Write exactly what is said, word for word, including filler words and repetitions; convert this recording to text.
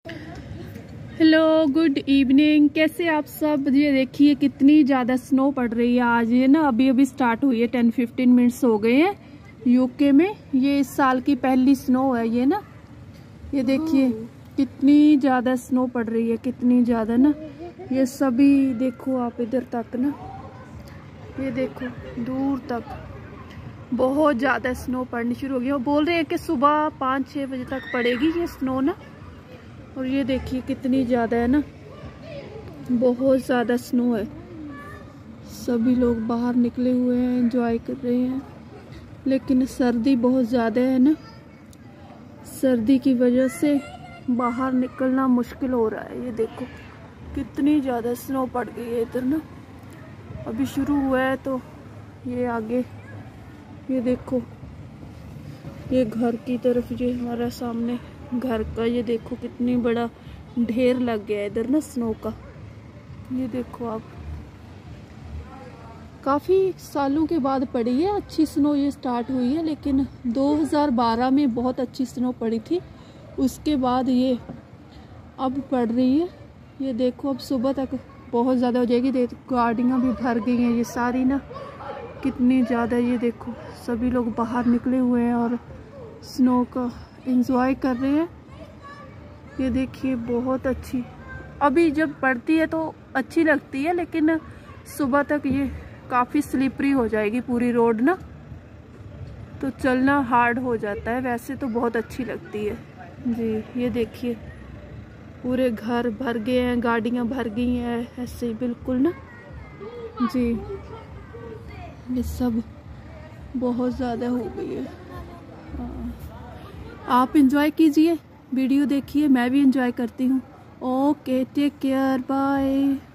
Hello, good evening. कैसे आप सब? ये देखिए कितनी ज़्यादा स्नो पड़ रही है आज। ये ना अभी अभी स्टार्ट हुई है, टेन फिफ्टीन मिनट्स हो गए हैं यूके में। ये इस साल की पहली स्नो है ये ना। ये देखिए कितनी ज़्यादा स्नो पड़ रही है, कितनी ज़्यादा ना। ये सभी देखो आप इधर तक ना, ये देखो दूर तक बहुत ज़्यादा स्नो पड़नी शुरू हो गई। वो बोल रहे हैं कि सुबह पाँच छः बजे तक पड़ेगी ये स्नो ना। और ये देखिए कितनी ज़्यादा है ना, बहुत ज़्यादा स्नो है। सभी लोग बाहर निकले हुए हैं, एंजॉय कर रहे हैं। लेकिन सर्दी बहुत ज़्यादा है ना, सर्दी की वजह से बाहर निकलना मुश्किल हो रहा है। ये देखो कितनी ज़्यादा स्नो पड़ गई है इधर ना। अभी शुरू हुआ है तो ये आगे ये देखो, ये घर की तरफ, ये हमारा सामने घर का, ये देखो कितनी बड़ा ढेर लग गया है इधर ना स्नो का। ये देखो आप, काफ़ी सालों के बाद पड़ी है अच्छी स्नो। ये स्टार्ट हुई है लेकिन दो हज़ार बारह में बहुत अच्छी स्नो पड़ी थी, उसके बाद ये अब पड़ रही है। ये देखो अब सुबह तक बहुत ज़्यादा हो जाएगी। देखो गाड़ियाँ भी भर गई हैं ये सारी ना, कितनी ज़्यादा। ये देखो सभी लोग बाहर निकले हुए हैं और स्नो का एंजॉय कर रहे हैं। ये देखिए बहुत अच्छी, अभी जब पड़ती है तो अच्छी लगती है, लेकिन सुबह तक ये काफ़ी स्लिपरी हो जाएगी पूरी रोड ना, तो चलना हार्ड हो जाता है। वैसे तो बहुत अच्छी लगती है जी। ये देखिए पूरे घर भर गए हैं, गाड़ियाँ भर गई हैं ऐसे ही बिल्कुल ना जी। ये सब बहुत ज़्यादा हो गई है। आप इंजॉय कीजिए, वीडियो देखिए, मैं भी इंजॉय करती हूँ। Okay, take care, bye.